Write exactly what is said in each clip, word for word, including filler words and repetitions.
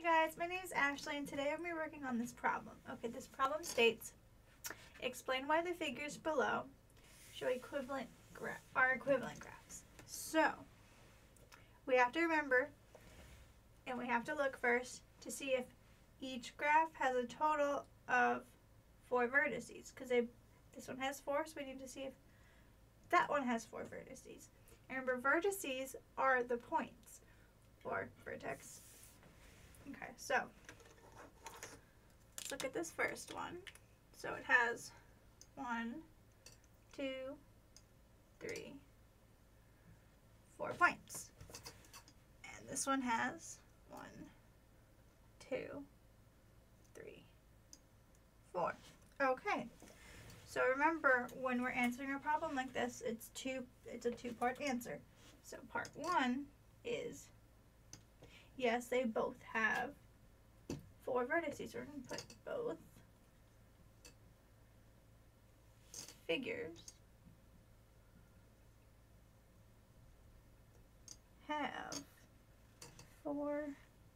guys, my name is Ashley and today I'm going to be working on this problem. Okay, this problem states, explain why the figures below show equivalent gra are equivalent graphs. So, we have to remember, and we have to look first to see if each graph has a total of four vertices, because this one has four, so we need to see if that one has four vertices. And remember, vertices are the points, or vertex. Okay, so let's look at this first one. So it has one, two, three, four points. And this one has one, two, three, four. Okay. So remember, when we're answering a problem like this, it's two it's a two-part answer. So part one is, yes, they both have four vertices. We're going to put both figures have four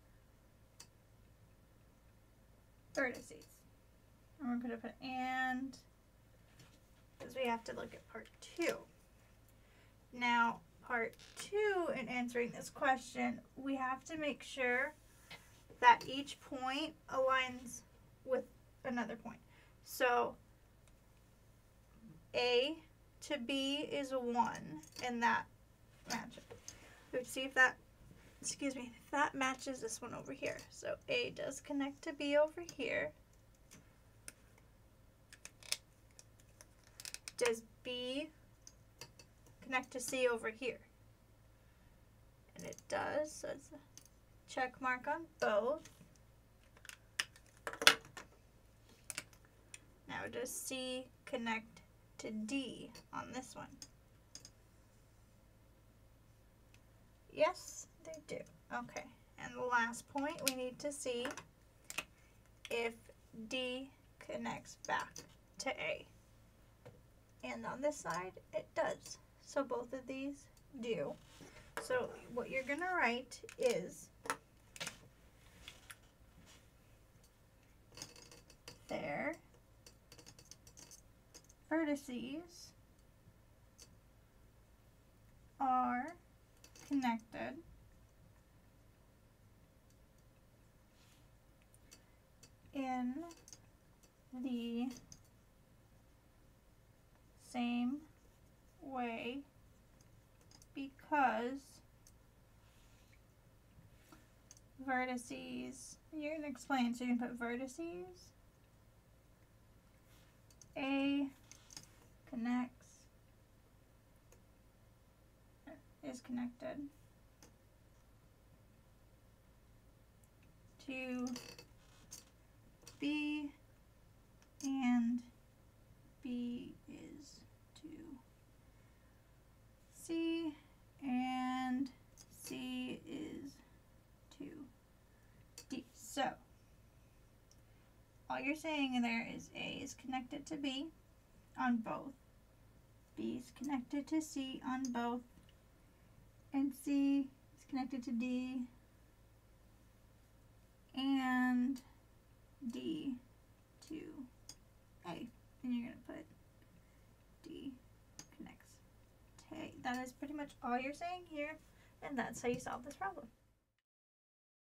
vertices. And we're going to put and, because we have to look at part two. Now, part two, in answering this question, we have to make sure that each point aligns with another point. So, A to B is one, and that matches. We have to see if that, excuse me, if that matches this one over here. So, A does connect to B over here. Does B connect to C over here? And it does, so it's a check mark on both. Now does C connect to D on this one? Yes, they do. Okay, and the last point, we need to see if D connects back to A. And on this side, it does. So both of these do. So what you're going to write is their vertices are connected in the same way because vertices, you're going to explain, so you can put vertices, A connects, is connected to B, and B is to C, and C is to D. So, all you're saying in there is A is connected to B on both, B is connected to C on both, and C is connected to D, and D to A. And you're going to put D connects to A. That is pretty much all you're saying here, and that's how you solve this problem.